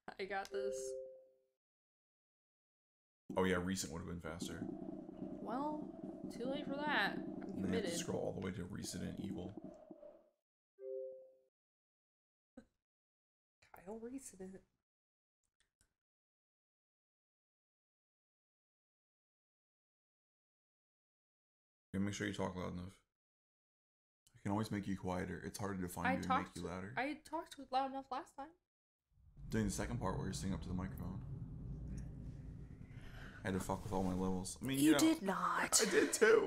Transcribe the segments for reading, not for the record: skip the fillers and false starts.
I got this. Oh yeah, recent would have been faster. Well, too late for that. I'm And they have to committed. scroll all the way to Resident Evil. Kyle Resident. Okay, make sure you talk loud enough. I can always make you quieter. It's harder to find you and make you louder. I talked loud enough last time. During the second part where you're singing up to the microphone. I had to fuck with all my levels. I mean, you did not. I did too.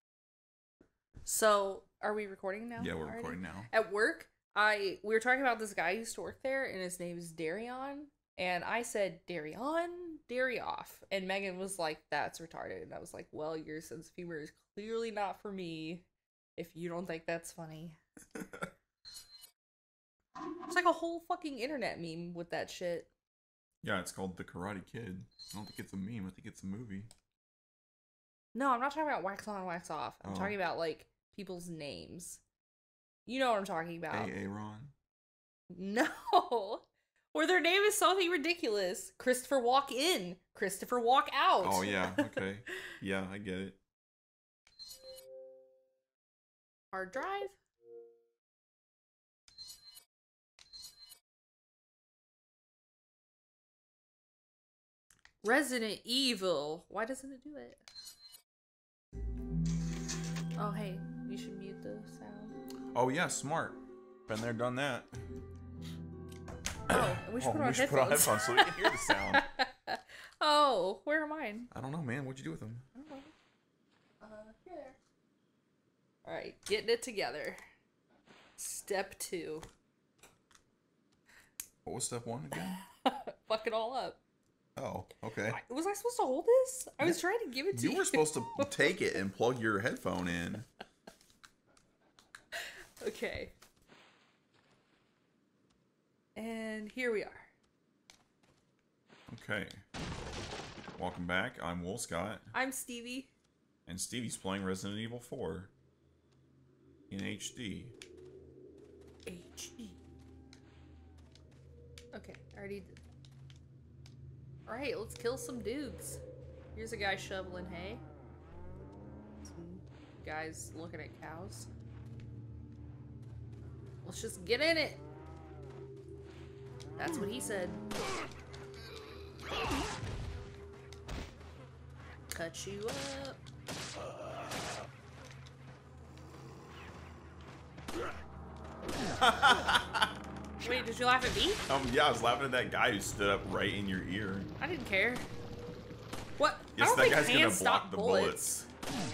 So, are we recording now? Yeah, we're already? recording now. At work, we were talking about this guy who used to work there, and his name is Darion. And I said, Darion, Darioff. And Megan was like, that's retarded. And I was like, well, your sense of humor is clearly not for me if you don't think that's funny. It's like a whole fucking internet meme with that shit. Yeah, it's called The Karate Kid. I don't think it's a meme. I think it's a movie. No, I'm not talking about wax on, wax off. I'm talking about, like, people's names. You know what I'm talking about. Aaron. No. Or their name is something ridiculous. Christopher Walk In. Christopher Walk Out. Oh, yeah. Okay. Yeah, I get it. Hard drive? Resident Evil. Why doesn't it do it? Oh, hey. You should mute the sound. Oh, yeah. Smart. Been there, done that. Oh, we should put on headphones. So we can hear the sound. Oh, where are mine? I don't know, man. What'd you do with them? Here. Alright, getting it together. Step 2. What was step 1 again? Fuck it all up. Oh, okay. Was I supposed to hold this? I was trying to give it to you. You were supposed to take it and plug your headphone in. Okay. And here we are. Okay. Welcome back. I'm Will Scott. I'm Stevie. And Stevie's playing Resident Evil 4. In HD. HD. Okay, I already did. Alright, let's kill some dudes. Here's a guy shoveling hay. Some guys looking at cows. Let's just get in it. That's what he said. Cut you up. Wait, did you laugh at me? Yeah, I was laughing at that guy who stood up right in your ear. I didn't care. What? Yes, I don't that think guy's gonna hands block stop the bullets.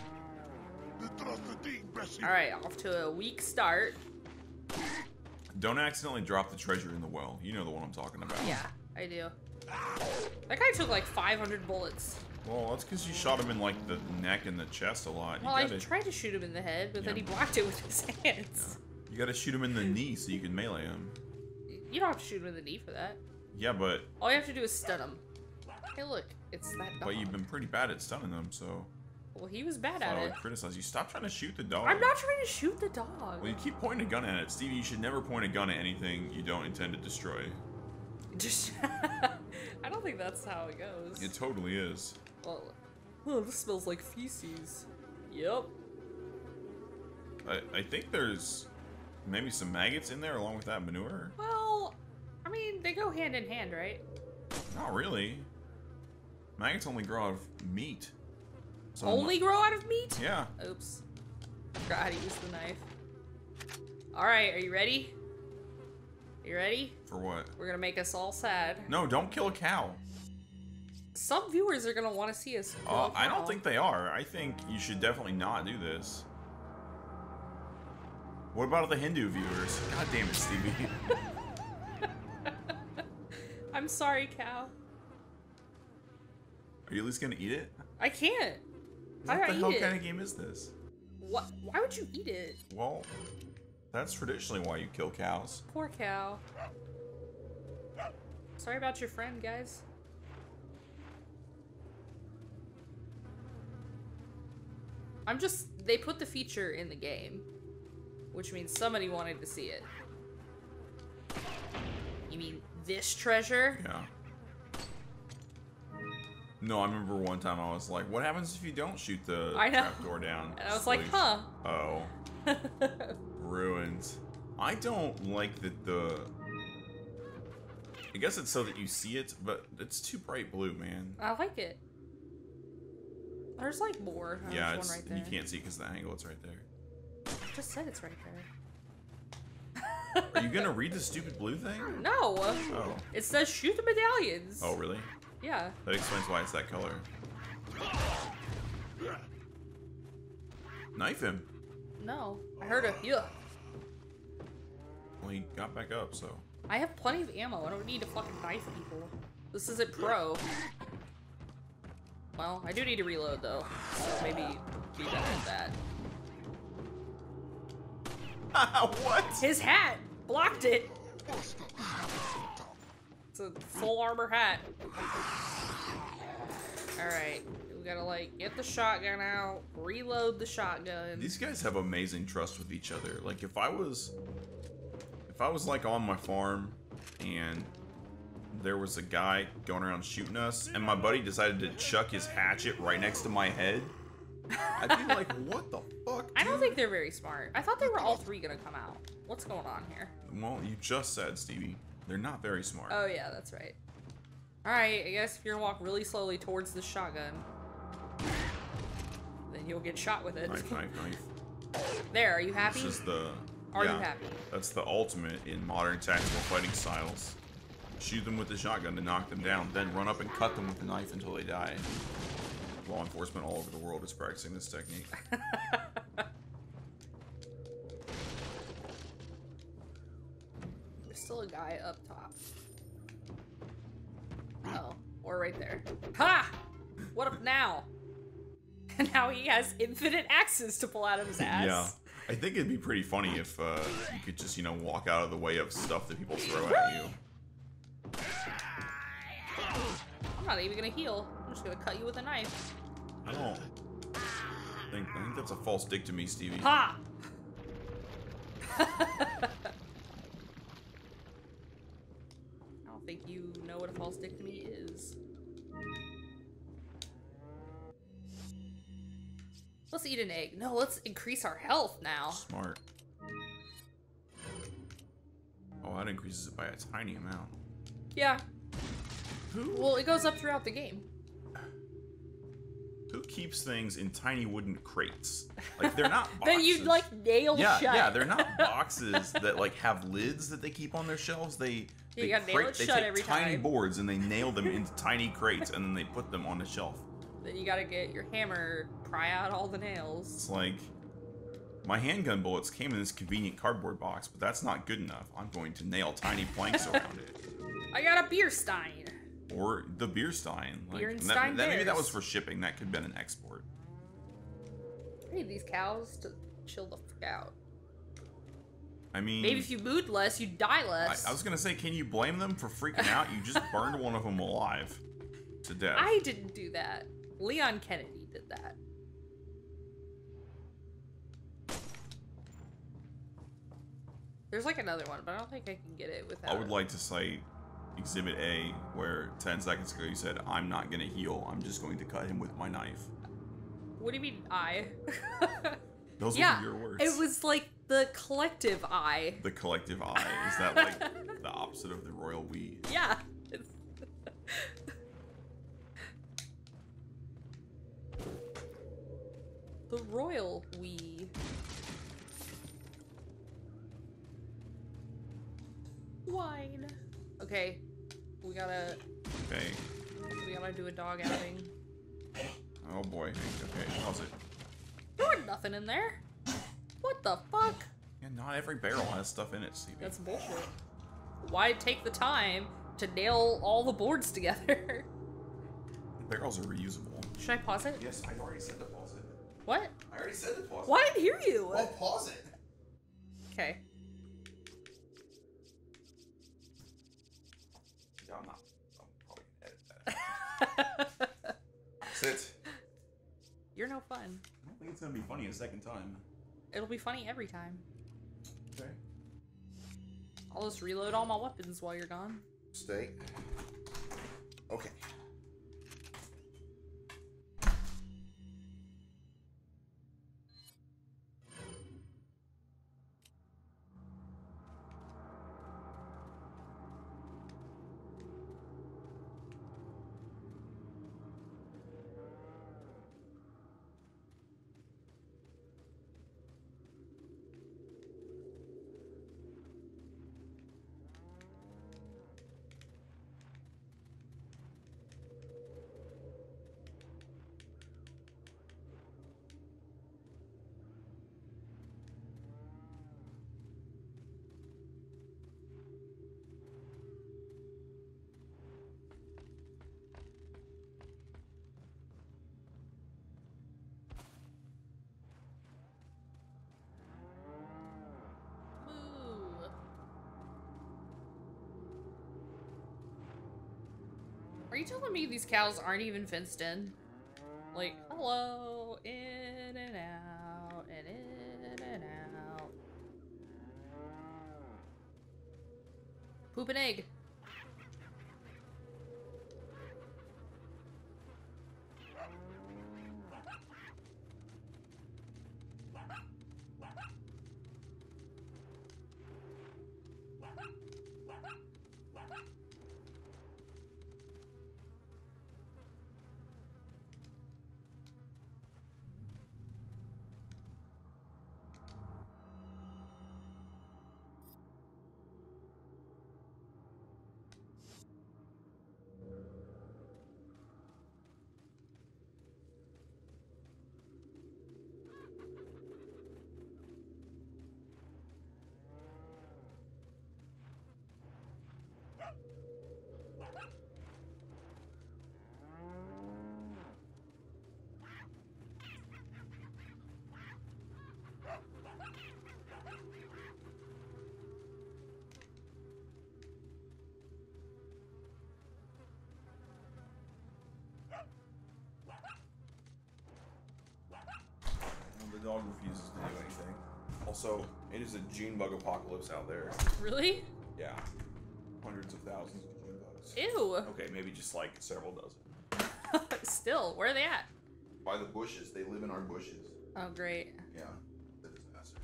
Alright, off to a weak start. Don't accidentally drop the treasure in the well. You know the one I'm talking about. Yeah, I do. That guy took like 500 bullets. Well, that's because you shot him in like the neck and the chest a lot. Well, I tried to shoot him in the head, but then he blocked it with his hands. Yeah. You gotta shoot him in the knee so you can melee him. You don't have to shoot him in the knee for that. Yeah, but... all you have to do is stun him. Hey, look. It's that dog. But you've been pretty bad at stunning them, so... well, he was bad I at would it. criticize you. Stop trying to shoot the dog. I'm not trying to shoot the dog. Well, you keep pointing a gun at it. Stevie, you should never point a gun at anything you don't intend to destroy. Just... I don't think that's how it goes. It totally is. Well, oh, this smells like feces. Yep. I think there's maybe some maggots in there along with that manure. Well, I mean, they go hand in hand, right? Not really. Maggots only grow out of meat. So Only grow out of meat? Yeah. Oops. I forgot how to use the knife. Alright, are you ready? You ready? For what? We're gonna make us all sad. No, don't kill a cow. Some viewers are gonna want to see us kill a cow. I don't think they are. I think you should definitely not do this. What about the Hindu viewers? God damn it, Stevie. I'm sorry, cow. Are you at least gonna eat it? I can't. How do What I the eat hell it? kind of game is this? What? Why would you eat it? Well, that's traditionally why you kill cows. Poor cow. Sorry about your friend, guys. They put the feature in the game, which means somebody wanted to see it. You mean this treasure? Yeah. No, I remember one time I was like, what happens if you don't shoot the trapdoor down? And I was like, huh. Oh. Ruined. I don't like that the... I guess it's so that you see it, but it's too bright blue, man. I like it. There's like more. Yeah, there's one right there. You can't see because of the angle. It's right there. I just said it's right there. Are you gonna read the stupid blue thing? No. Oh. It says shoot the medallions. Oh, really? Yeah. That explains why it's that color. Knife him. No. I heard a yeah. Well, he got back up, so. I have plenty of ammo. I don't need to fucking knife people. This isn't pro. Well, I do need to reload though. So maybe be better at that. What? His hat blocked it. It's a full armor hat. Alright. We gotta like get the shotgun out, reload the shotgun. These guys have amazing trust with each other. Like if I was like on my farm and there was a guy going around shooting us and my buddy decided to chuck his hatchet right next to my head, I'd be like, what the fuck, dude? I don't think they're very smart. I thought they were all three gonna come out. What's going on here? Well, you just said, Stevie, they're not very smart. Oh yeah, that's right. Alright, I guess if you're gonna walk really slowly towards the shotgun, then you'll get shot with it. Knife, knife, knife. There, are you happy? This is the... Are you happy? That's the ultimate in modern tactical fighting styles. Shoot them with the shotgun to knock them down, then run up and cut them with the knife until they die. Law enforcement all over the world is practicing this technique. There's still a guy up top. Oh, or right there. Ha! What up now? And now he has infinite axes to pull out of his ass. Yeah. I think it'd be pretty funny if you could just, you know, walk out of the way of stuff that people throw at you. I'm not even gonna heal. I'm just gonna cut you with a knife. I think that's a false dick to me, Stevie. Ha! I don't think you know what a false dick to me is. Let's eat an egg. No, let's increase our health now. Smart. Oh, that increases it by a tiny amount. Yeah. Well, it goes up throughout the game. Who keeps things in tiny wooden crates? Like, they're not boxes. That you, like, nail shut. Yeah, they're not boxes that, like, have lids that they keep on their shelves. They gotta nail it shut every take tiny time. boards and they nail them into tiny crates and then they put them on the shelf. Then you gotta get your hammer, pry out all the nails. It's like, my handgun bullets came in this convenient cardboard box, but that's not good enough. I'm going to nail tiny planks around it. I got a beer stein. Or the beer stein. Like, beer and stein maybe that was for shipping. That could have been an export. I need these cows to chill the fuck out. I mean... Maybe if you moved less, you'd die less. I was gonna say, can you blame them for freaking out? You just burned one of them alive to death. I didn't do that. Leon Kennedy did that. There's like another one, but I don't think I can get it without... I would like to cite Exhibit A, where 10 seconds ago you said, I'm not gonna heal, I'm just going to cut him with my knife. What do you mean, I? Those were your words. It was like the collective I. The collective I. Is that like the opposite of the royal we? Yeah. It's... the royal we. Wine. Okay. We gotta do a dog outing. Oh boy. Okay, pause it. There was nothing in there. What the fuck? Yeah, not every barrel has stuff in it, Stevie. That's bullshit. Why take the time to nail all the boards together? Barrels are reusable. Should I pause it? Yes, I already said to pause it. What? I already said to pause it. Why didn't hear you? Well, pause it. Okay. Yeah, I'm probably gonna edit that. Sit. You're no fun. I don't think it's gonna be funny a second time. It'll be funny every time. Okay. I'll just reload all my weapons while you're gone. Stay. Okay. Moo. Are you telling me these cows aren't even fenced in? Like, hello, in and out, and in and out. Poop an egg. The dog refuses to do anything. Also, it is a June bug apocalypse out there. Really? Yeah. Hundreds of thousands of June bugs. Ew. Okay, maybe just like several dozen. Still, where are they at? By the bushes. They live in our bushes. Oh, great. Yeah. It's a disaster.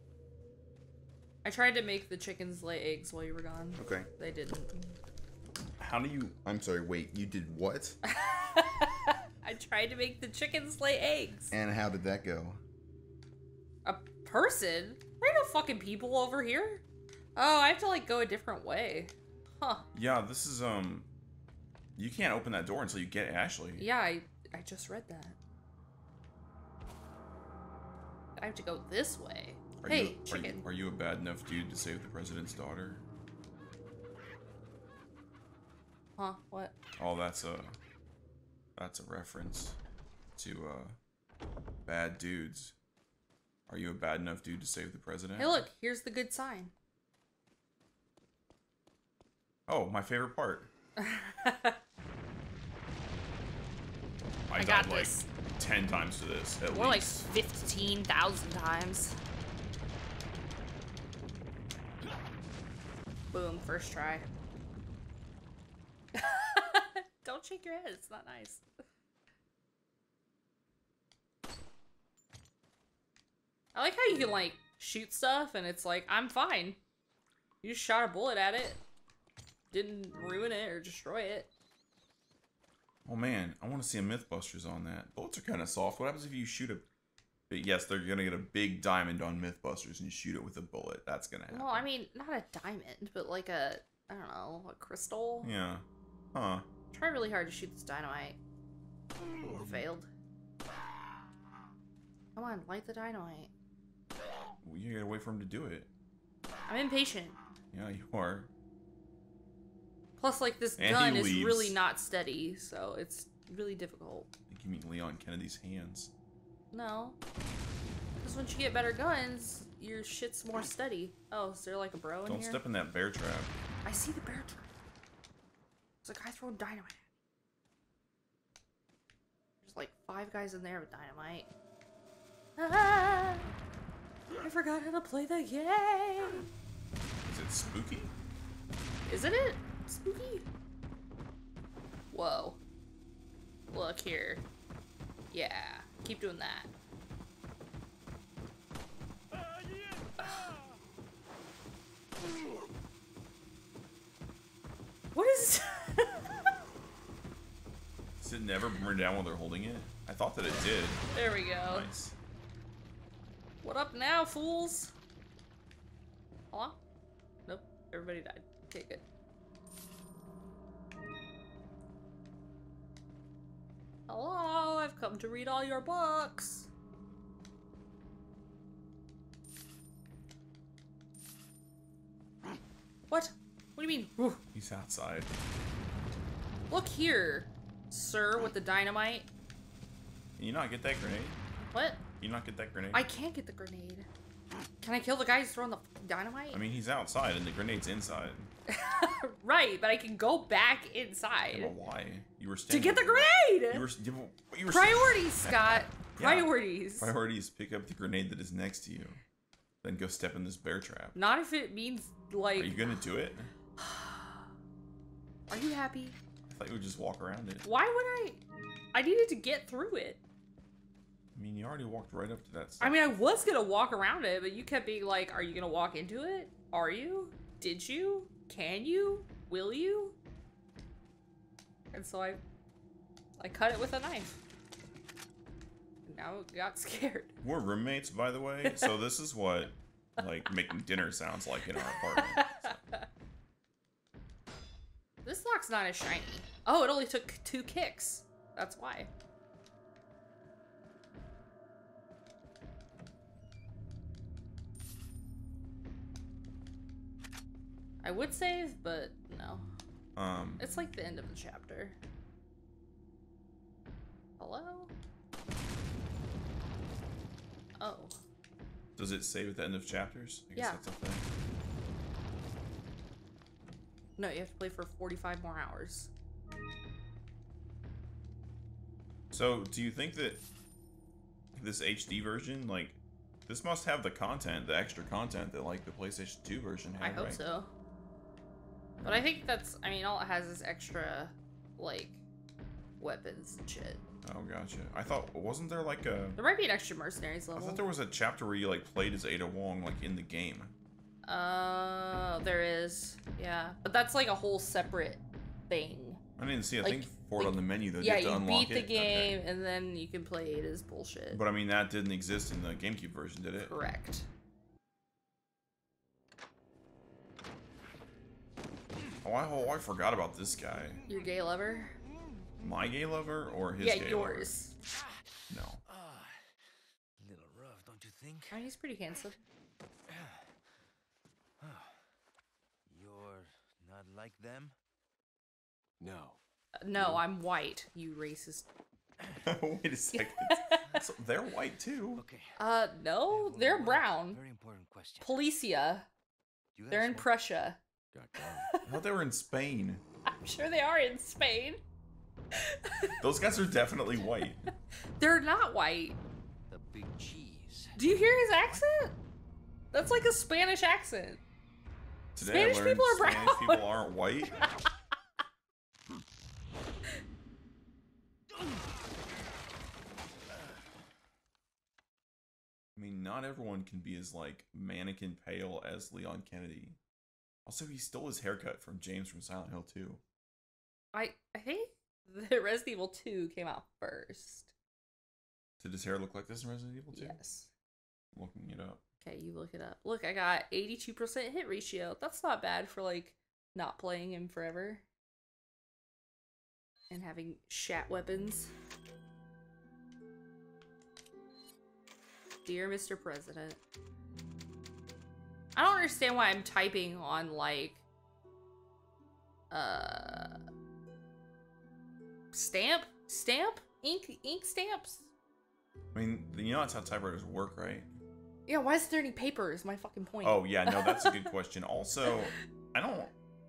I tried to make the chickens lay eggs while you were gone. Okay. They didn't. How do you... I'm sorry, wait. You did what? I tried to make the chickens lay eggs. And how did that go? A person? There ain't no fucking people over here. Oh, I have to like go a different way. Huh. Yeah, this is, you can't open that door until you get Ashley. Yeah, I just read that. I have to go this way. Hey, chicken. Are you a bad enough dude to save the president's daughter? Huh? What? Oh, that's a reference to, bad dudes. Are you a bad enough dude to save the president? Hey, look, here's the good sign. Oh, my favorite part. I got died like this. 10 times to this, at More like least. 15,000 times. Boom, first try. Don't shake your head, it's not nice. I like how you can like shoot stuff and it's like, I'm fine. You just shot a bullet at it. Didn't ruin it or destroy it. Oh man, I want to see a Mythbusters on that. Bullets are kind of soft. What happens if you shoot a... Yes, they're going to get a big diamond on Mythbusters and you shoot it with a bullet. That's going to happen. Well, I mean, not a diamond, but like a, I don't know, a crystal. Yeah. Huh. Try really hard to shoot this dynamite. Ooh, failed. Come on, light the dynamite. Well, you gotta wait for him to do it. I'm impatient. Yeah, you are. Plus, like, this And gun he is leaves. really not steady, so it's really difficult. I think you mean Leon Kennedy's hands. No. Because once you get better guns, your shit's more steady. Oh, is there like a bro in Don't here? step in that bear trap. I see the bear trap. There's a guy throwing dynamite. There's like 5 guys in there with dynamite. Ah, I forgot how to play the game. Is it spooky? Isn't it? spooky? Whoa. Look here. Yeah. Keep doing that. What is... Does it never burn down while they're holding it? I thought that it did. There we go. Nice. What up now, fools? Hello? Nope. Everybody died. Okay, good. Hello, I've come to read all your books. What? What do you mean? Whew. He's outside. Look here, sir, with the dynamite. Can you not get that grenade? What? Can you not get that grenade? I can't get the grenade. Can I kill the guy who's throwing the dynamite? I mean, he's outside and the grenade's inside. Right, but I can go back inside. Yeah, but why? You were To standing. get the grenade! You were Priorities, Scott. Yeah. Priorities. Priorities. Pick up the grenade that is next to you. Then go step in this bear trap. Not if it means, like... Are you gonna do it? Are you happy? I thought you would just walk around it. Why would I? I needed to get through it. I mean, you already walked right up to that stuff. I mean, I was gonna walk around it, but you kept being like, are you gonna walk into it? Are you? Did you? Can you? Will you? And so I cut it with a knife. Now it got scared. We're roommates, by the way, so this is what, like, making dinner sounds like in our apartment. So. This lock's not as shiny. Oh, it only took 2 kicks. That's why. I would save, but no. It's like the end of the chapter. Hello? Oh. Does it save at the end of chapters? I guess Yeah. that's a thing. No, you have to play for 45 more hours. So, do you think that this HD version, like, this must have the content, the extra content that, like, the PlayStation 2 version had, I hope right? so. But I think that's, I mean, all it has is extra, like, weapons and shit. Oh, gotcha. I thought, wasn't there, like, a... There might be an extra mercenaries I level. thought there was a chapter where you, like, played as Ada Wong, like, in the game. There is. Yeah. But that's like a whole separate thing. I didn't see a Like- thing for it like- on the menu, though. Yeah, you have to you unlock beat the it? game Okay. and then you can play Ada's bullshit. But, I mean, that didn't exist in the GameCube version, did it? Correct. Oh, I forgot about this guy. Your gay lover? My gay lover or his Yeah, gay yours. lover? No. Little rough, don't you think? I mean, he's pretty handsome. You're not like them? No. No, I'm white, you racist. Wait a second. So they're white, too. Okay. No, they're brown. Very important question. Policia. You guys They're in want- Prussia. Got gun. I thought they were in Spain. I'm sure they are in Spain. Those guys are definitely white. They're not white. the big cheese. Do you hear his accent? That's like a Spanish accent. Today Spanish I learned people are Spanish brown. people aren't white. I mean, not everyone can be as, like, mannequin pale as Leon Kennedy. Also, he stole his haircut from James from Silent Hill 2. I think the Resident Evil 2 came out first. Did his hair look like this in Resident Evil 2? Yes. Looking it up. Okay, you look it up. Look, I got 82% hit ratio. That's not bad for, like, not playing him forever. And having shat weapons. Dear Mr. President. I don't understand why I'm typing on, like, stamp? Stamp? Ink stamps? I mean, you know that's how typewriters work, right? Yeah, why is there any paper is my fucking point. Oh, yeah, no, that's a good question. Also, I don't...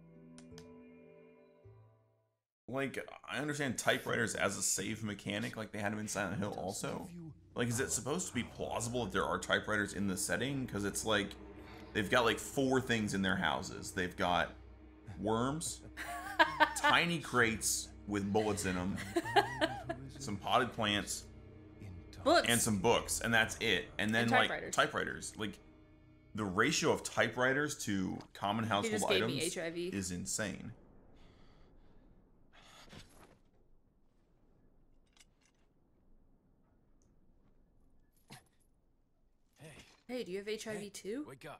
Like, I understand typewriters as a save mechanic, like they had them in Silent Hill also. Like, is it supposed to be plausible that there are typewriters in the setting? Because it's like, they've got like 4 things in their houses. They've got worms, tiny crates with bullets in them, some potted plants, Books. and some books, and that's it. And then And like typewriters. typewriters. Like the ratio of typewriters to common He household just gave me items HIV. is insane. Hey, Hey, do you have HIV hey, too? wake up.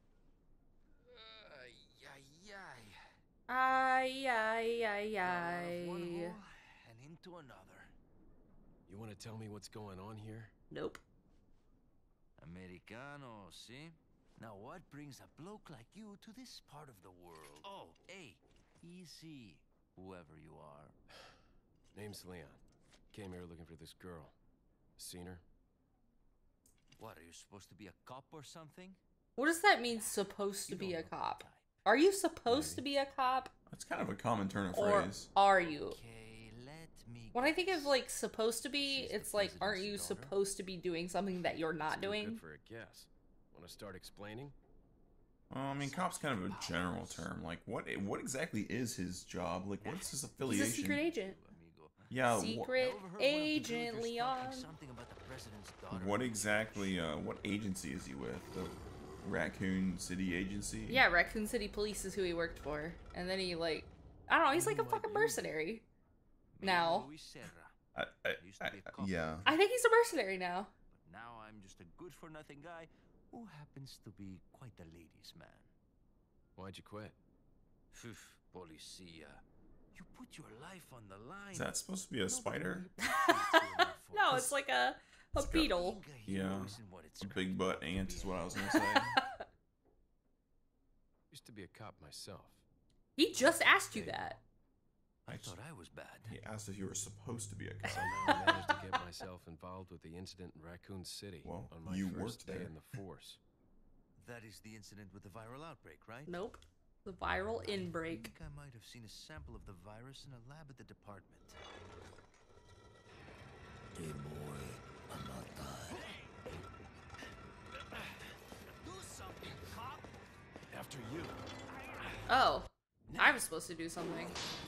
Ay, ay, ay, Out of one ay. hole and into another. You want to tell me what's going on here? Nope. Americano, see? Now what brings a bloke like you to this part of the world? Oh, hey, easy, whoever you are. Name's Leon. Came here looking for this girl. Seen her? What, are you supposed to be a cop or something? What does that mean, supposed to You be don't a know the cop? type. Are you supposed to be a cop? That's kind of a common turn of Or phrase. are you? Okay, let me When I think of guess. like supposed to be, She's the it's like, aren't you president's daughter? supposed to be doing something that you're not It's too doing? Good for a guess. Want to start explaining? Well, I mean, cop's kind of a general term. Like, what exactly is his job? Like, what's his He's affiliation? a secret agent. Amigo. Yeah. Secret I overheard one of the agent villagers Leon. talking something about the president's daughter. What exactly? What agency is he with? The Raccoon City Agency? Yeah, Raccoon City Police is who he worked for. And then he like, I don't know, he's like a fucking mercenary. Now. Luis Serra. Used to be a cop. Yeah. I think he's a mercenary now. But now I'm just a good-for-nothing guy who happens to be quite a ladies' man. Why'd you quit? Phew, policia. You put your life on the line. Is that supposed to be a spider? No, it's like a It's got- beetle. Yeah. A big butt ant is what I was gonna say. Used to be a cop myself. He just asked you that. I thought I was bad. He asked if you were supposed to be a cop. Somehow I managed to get myself involved with the incident in Raccoon City Well, on my you first worked day there. in the force. That is the incident with the viral outbreak, right? Nope. The viral I inbreak. think I might have seen a sample of the virus in a lab at the department. Do something, cop! After you. Oh. I was supposed to do something.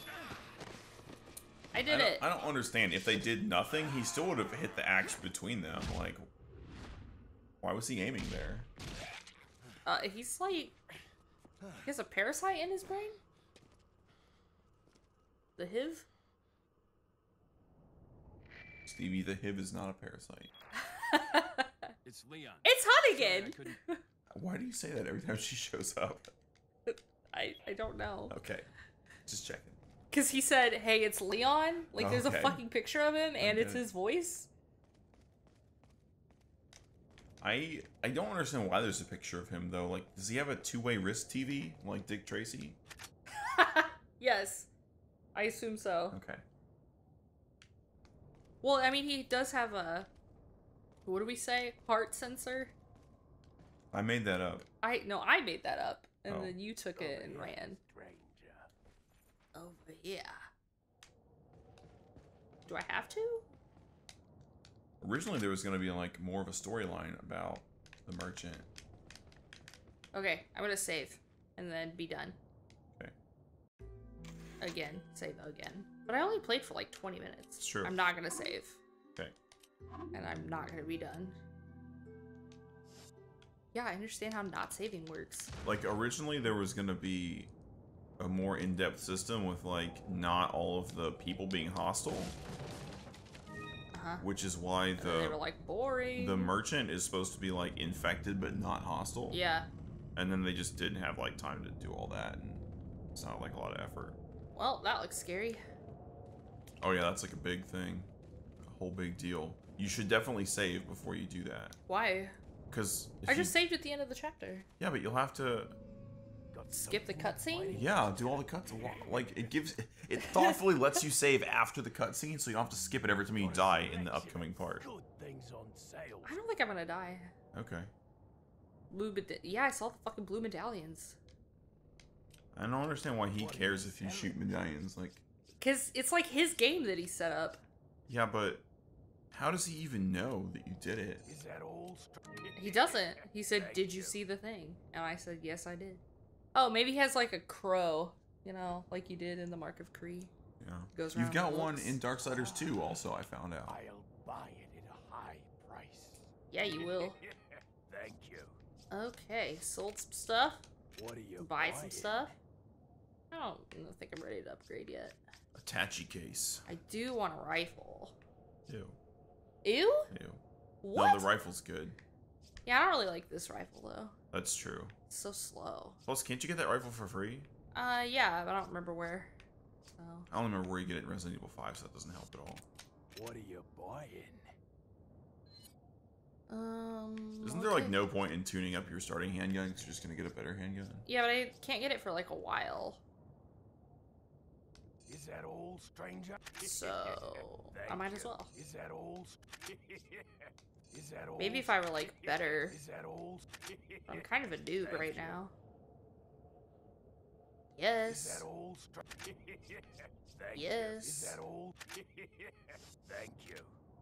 I did it. I don't understand. If they did nothing, he still would have hit the axe between them. Like, why was he aiming there? He's like... He has a parasite in his brain? The HIV? Stevie, the HIV is not a parasite. It's Leon. It's Sorry, Hunnigan! I couldn't. Why do you say that every time she shows up? I don't know. Okay, just checking. Because he said, hey, it's Leon. Like, there's a Okay. fucking picture of him, and it's Okay. his voice. I don't understand why there's a picture of him though. Like, does he have a two-way wrist TV like Dick Tracy? Yes. I assume so. Okay. Well, I mean, he does have a... What do we say? Heart sensor? I made that up. I made that up. And Oh. then you took it and ran. Stranger. Over here. Do I have to? Originally, there was going to be like more of a storyline about the merchant. Okay, I'm gonna save. And then be done. Okay. Again. Save again. But I only played for like 20 minutes. It's true. I'm not gonna save. Okay. And I'm not gonna be done. Yeah, I understand how not saving works. Like, originally there was going to be a more in-depth system with like not all of the people being hostile, Uh-huh. which is why And then they were like, boring. the merchant is supposed to be like infected but not hostile. Yeah. And then they just didn't have like time to do all that, and it's not like a lot of effort. Well, that looks scary. Oh yeah, that's like a big thing, a whole big deal. You should definitely save before you do that, Why? because I just saved at the end of the chapter. yeah, but you'll have to Skip the cutscene? do all the cuts. Like it thoughtfully lets you save after the cutscene, so you don't have to skip it every time you die in the upcoming part. Good things on sale. I don't think I'm gonna die. Okay. Yeah, I saw the fucking blue medallions. I don't understand why he cares if you shoot medallions. Like, Because it's like his game that he set up. yeah, but how does he even know that you did it? Is that all? He doesn't. He said, did you see the thing? And I said, yes, I did. Oh, maybe he has like a crow You know, like you did in the Mark of Kree. Yeah. Goes You've around got and one looks. in Darksiders 2 also, I found out. I'll buy it at a high price. Yeah, you will. Thank you. Okay, sold some stuff. What are you Buy buying? some stuff. I don't think I'm ready to upgrade yet. Attache case. I do want a rifle. Ew. Ew? Ew. What? No, the rifle's good. Yeah, I don't really like this rifle though. That's true. It's so slow. Plus, can't you get that rifle for free? Yeah, but I don't remember where. So. I don't remember where you get it in Resident Evil 5, so that doesn't help at all. What are you buying? Isn't there like no point in tuning up your starting handgun because you're just gonna get a better handgun? Yeah, but I can't get it for like a while. Is that old, stranger? So I might as well. Is that old? Is that old? Maybe if I were like better. Is that old? I'm kind of a noob Thank right you. now. Is Yes. that old? Thank you. Yes. Is that old? Thank you.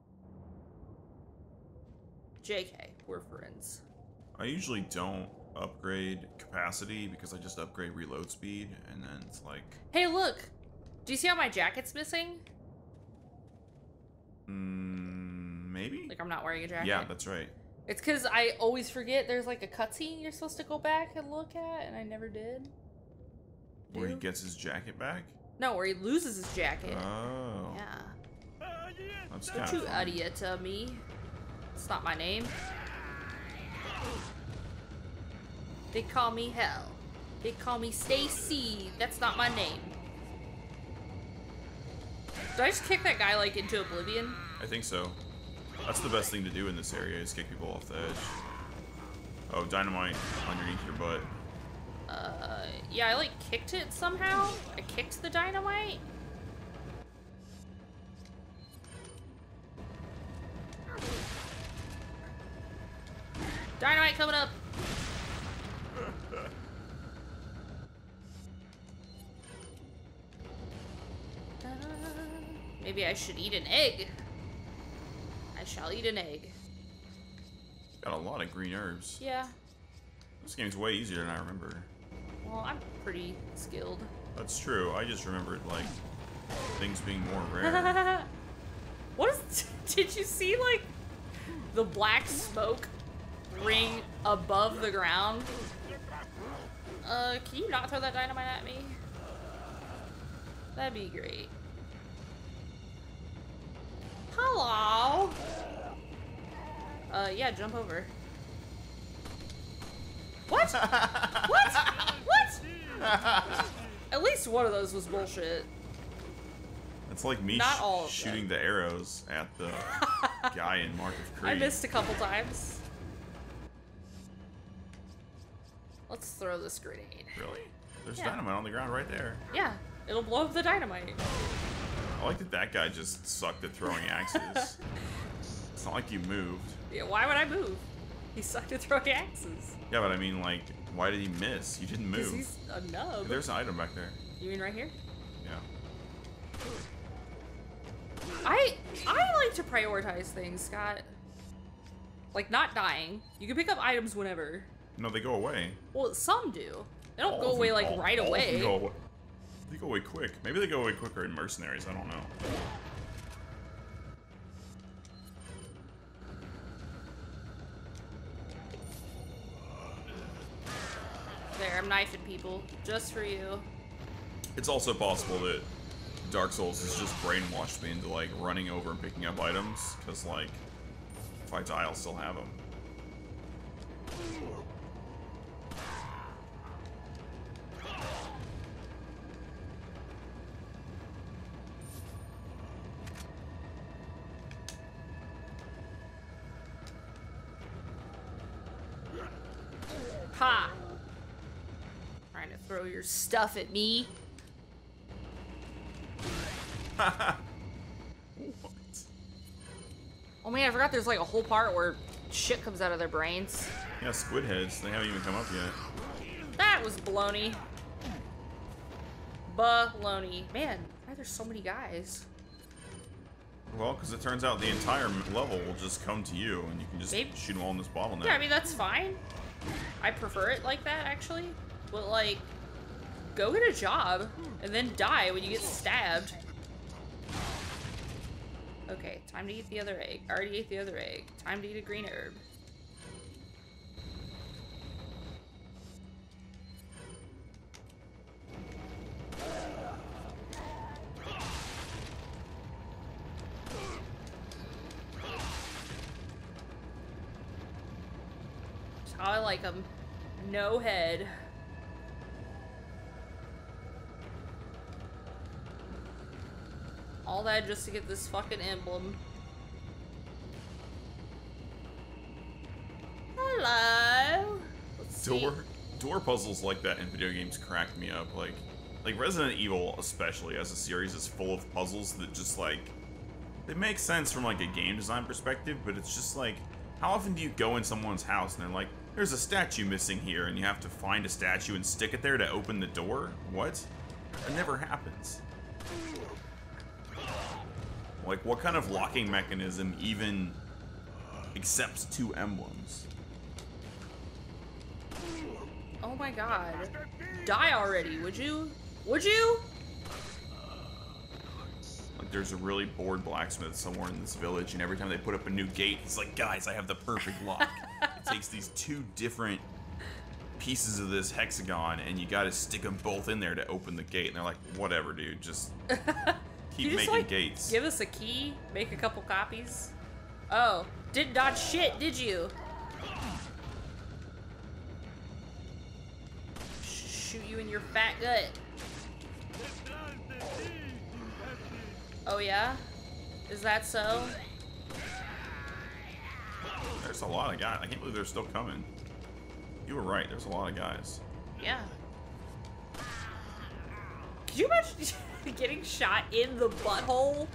JK, we're friends. I usually don't upgrade capacity because I just upgrade reload speed, and then it's like, Hey, look! Do you see how my jacket's missing? maybe? Like I'm not wearing a jacket. Yeah, that's right. It's because I always forget there's like a cutscene you're supposed to go back and look at, and I never did. Where he Do? gets his jacket back? No, where he loses his jacket. Oh. Yeah. That's Don't kind you of fun. idiot to me. It's not my name. They call me Hell. They call me Stacy. That's not my name. Did I just kick that guy like into oblivion? I think so. That's the best thing to do in this area, is kick people off the edge. Oh, dynamite underneath your butt. Yeah, I like kicked it somehow. I kicked the dynamite. Dynamite coming up. Maybe I should eat an egg. I shall eat an egg. Got a lot of green herbs. Yeah. This game's way easier than I remember. Well, I'm pretty skilled. That's true. I just remembered, like, things being more rare. What is... Did you see, like, the black smoke ring above the ground? Can you not throw that dynamite at me? That'd be great. Hello? Yeah, jump over. What? What? What? At least one of those was bullshit. It's like me Not all of shooting the arrows at the guy in Mark of Kree. I missed a couple times. Let's throw this grenade. Really? There's Yeah. dynamite on the ground right there. Yeah, it'll blow up the dynamite. I like that that guy just sucked at throwing axes. It's not like you moved. Yeah, why would I move? He sucked at throwing axes. Yeah, but I mean, like, why did he miss? You didn't Because move. he's a nub. There's an item back there. You mean right here? Yeah. I like to prioritize things, Scott. Like not dying. You can pick up items whenever. No, they go away. Well, some do. They don't All go of away them- like all- right all of them away. go away. They go away quick. Maybe they go away quicker in Mercenaries. I don't know. There, I'm knifing people just for you. It's also possible that Dark Souls has just brainwashed me into, like, running over and picking up items. Because, like, if I die, I'll still have them. Ha! Trying to throw your stuff at me. What? Oh man, I forgot there's like a whole part where shit comes out of their brains. Yeah, squid heads. They haven't even come up yet. That was baloney. Baloney. Man, why there's so many guys? Well, because it turns out the entire level will just come to you, and you can just Maybe- shoot them all in this bottleneck. Yeah, I mean, that's fine. I prefer it like that, actually. But, like, Go get a job and then die when you get stabbed. Okay, time to eat the other egg. Already ate the other egg. Time to eat a green herb. That's how I like them. No head. All that just to get this fucking emblem. Hello. Let's see. Door puzzles like that in video games crack me up. Like Resident Evil, especially as a series, is full of puzzles that just like they make sense from like a game design perspective, but it's just like, how often do you go in someone's house and they're like, there's a statue missing here, and you have to find a statue and stick it there to open the door? What? That never happens. Like, what kind of locking mechanism even accepts two emblems? Oh my god. Die already, would you? Would you? Like, there's a really bored blacksmith somewhere in this village, and every time they put up a new gate, it's like, guys, I have the perfect lock. It takes these two different pieces of this hexagon, and you gotta stick them both in there to open the gate. And they're like, whatever, dude, just keep making like, gates. Give us a key, make a couple copies. Oh, didn't dodge shit, did you? Shoot you in your fat gut. Oh yeah? Is that so? There's a lot of guys. I can't believe they're still coming. You were right, there's a lot of guys. Yeah. Could you imagine getting shot in the butthole?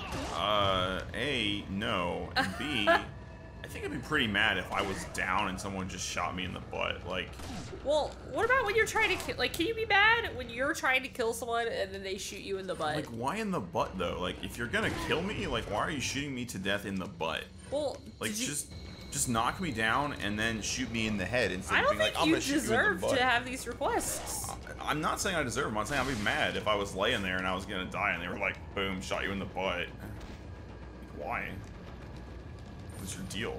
A, no. And B, I think I'd be pretty mad if I was down and someone just shot me in the butt. Like, well, what about when you're trying to kill? Like, can you be mad when you're trying to kill someone and then they shoot you in the butt? like, why in the butt though? Like, if you're gonna kill me, like, why are you shooting me to death in the butt? Well, like, just knock me down and then shoot me in the head instead I of don't being think like, I'm you gonna shoot you in the deserve butt. to have these requests. I'm not saying I deserve them. I'm saying I'd be mad if I was laying there and I was gonna die and they were like, boom, shot you in the butt. Like, why? What's your deal?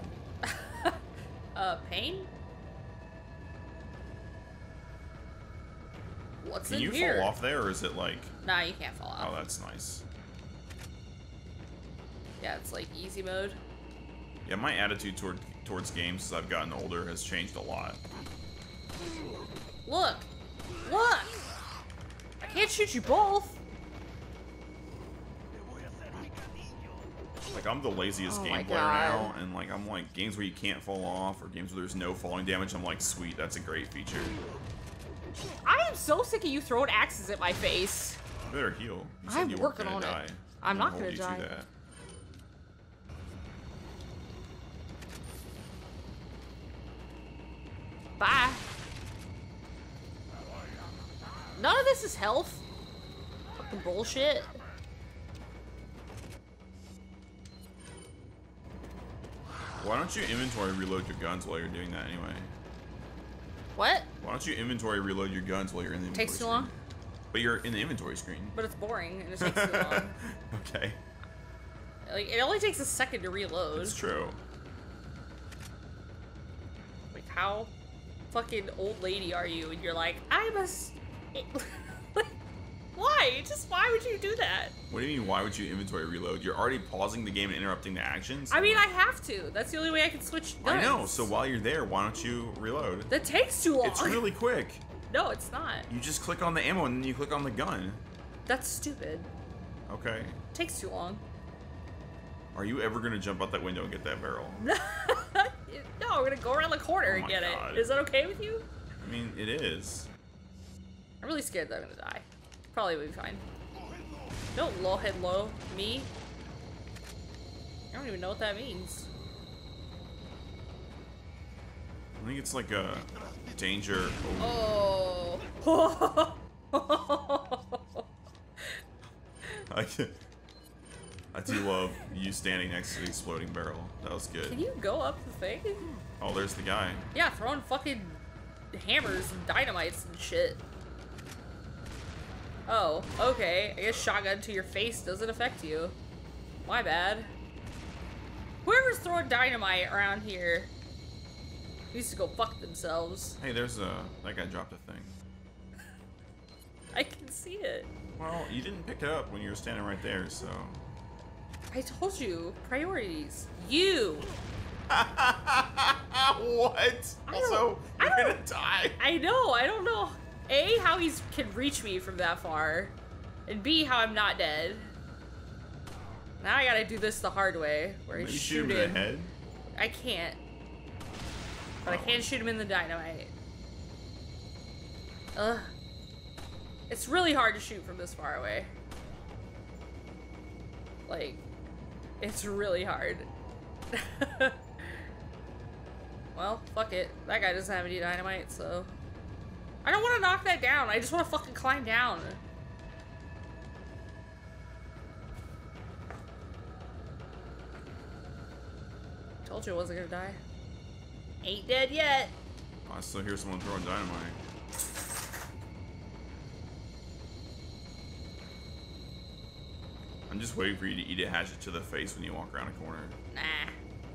Pain? What's in Can you here? fall off there, or is it like... Nah, you can't fall off. Oh, that's nice. Yeah, it's like easy mode. Yeah, my attitude towards games as I've gotten older has changed a lot. Look! Look! I can't shoot you both! Like, I'm the laziest Oh game my player God. now, and like, I'm like, games where you can't fall off, or games where there's no falling damage, I'm like, sweet, that's a great feature. I am so sick of you throwing axes at my face. You better heal. You said I'm you weren't working gonna on it. die. I'm not hold gonna you to die. that. Bye. None of this is health. Fucking bullshit. Why don't you inventory reload your guns while you're doing that anyway? What? Why don't you inventory reload your guns while you're in the inventory Takes too screen? long? But you're in the inventory screen. But it's boring and it takes too long. Okay. Like, it only takes a second to reload. It's true. Like, how fucking old lady are you? And you're like, I'm a... Why? Just why would you do that? What do you mean, why would you inventory reload? You're already pausing the game and interrupting the actions? I mean, I have to. That's the only way I can switch guns. I know, so while you're there, why don't you reload? That takes too long. It's really quick. No, it's not. You just click on the ammo and then you click on the gun. That's stupid. Okay. Takes too long. Are you ever gonna jump out that window and get that barrel? No, I'm gonna go around the corner Oh and my get God. it. Is that okay with you? I mean, it is. I'm really scared that I'm gonna die. Probably will be fine. Don't low head low me. I don't even know what that means. I think it's like a danger. Oh. I do love you standing next to the exploding barrel. That was good. Can you go up the thing? Oh, there's the guy. Yeah, throwing fucking hammers and dynamites and shit. Oh, okay. I guess shotgun to your face doesn't affect you. My bad. Whoever's throwing dynamite around here needs to go fuck themselves. Hey, there's a... That guy dropped a thing. I can see it. Well, you didn't pick it up when you were standing right there, so... I told you. Priorities. You! What? Also, you're gonna die. I know. I don't know. A, how he can reach me from that far. And B, how I'm not dead. Now I gotta do this the hard way. Where I Maybe shoot him in him. the head? I can't. But I can shoot him in the dynamite. Ugh. It's really hard to shoot from this far away. Like, it's really hard. Well, fuck it. That guy doesn't have any dynamite, so... I don't want to knock that down. I just want to fucking climb down. Told you I wasn't gonna die. Ain't dead yet. I still hear someone throwing dynamite. I'm just waiting for you to eat a hatchet to the face when you walk around a corner. Nah.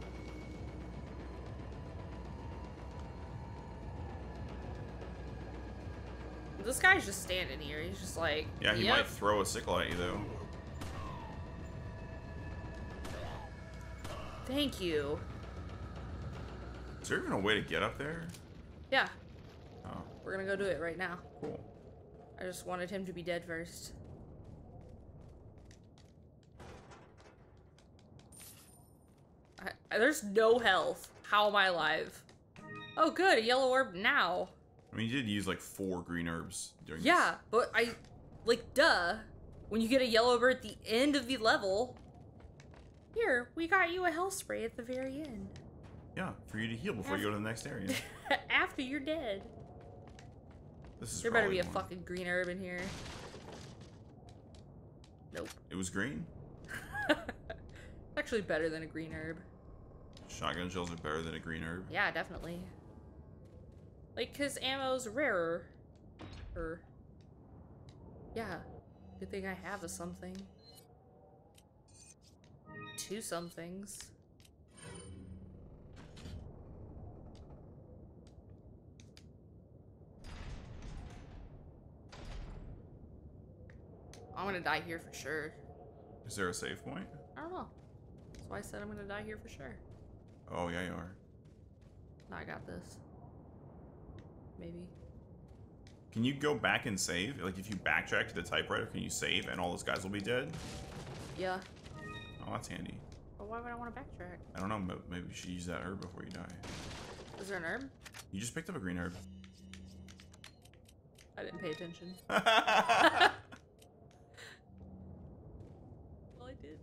This guy's just standing here. He's just like, Yeah, he yep. might throw a sickle at you, though. Thank you. Is there even a way to get up there? Yeah. Oh, We're gonna go do it right now. cool. I just wanted him to be dead first. There's no health. How am I alive? Oh, good. A yellow orb now. I mean, you did use like 4 green herbs during Yeah, but like, duh. When you get a yellow bird at the end of the level. Here, we got you a health spray at the very end. this. Yeah, for you to heal before you go to the next area. After you're dead. This is There better be probably a one. fucking green herb in here. Nope. It was green. Actually better than a green herb. Shotgun shells are better than a green herb. Yeah, definitely. Like, cause ammo's rarer. Or... Yeah. Good thing I have a something. 2 somethings. I'm gonna die here for sure. Is there a save point? I don't know. That's why I said I'm gonna die here for sure. Oh, yeah, you are. No, I got this. Maybe. Can you go back and save? Like, if you backtrack to the typewriter, can you save and all those guys will be dead? Yeah. Oh, that's handy. But why would I want to backtrack? I don't know. Maybe you should use that herb before you die. Is there an herb? You just picked up a green herb. I didn't pay attention. Do Well, I did.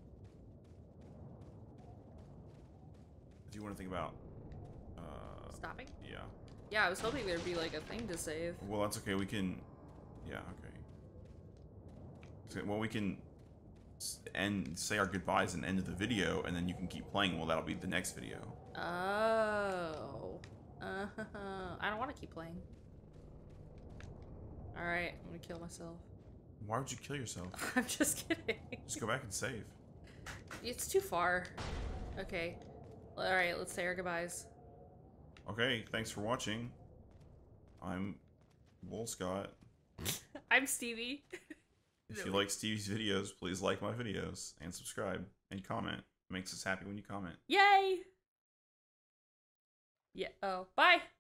you want to think about... Stopping? Yeah. Yeah, I was hoping there'd be like a thing to save. Well, that's okay. We can... Yeah, okay. So, well, we can say our goodbyes and end of the video, and then you can keep playing. Well, that'll be the next video. Oh. I don't want to keep playing. Alright, I'm gonna kill myself. Why would you kill yourself? I'm just kidding. Just go back and save. It's too far. Okay. Alright, let's say our goodbyes. Okay, thanks for watching. I'm Bull Scott. I'm Stevie. If you like Stevie's videos, please like my videos and subscribe and comment. It makes us happy when you comment. Yay! Yeah, oh, bye!